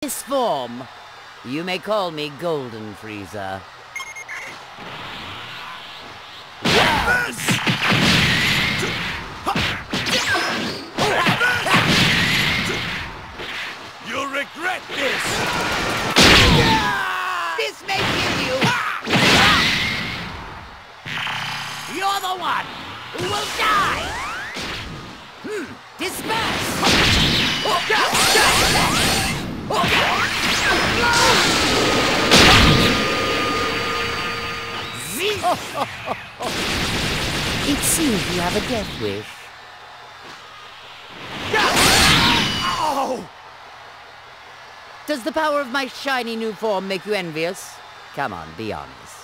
this form, you may call me Golden Frieza. You'll regret this! This may kill you! You're the one who will die! Disperse! It seems you have a death wish. Oh! Does the power of my shiny new form make you envious? Come on, be honest.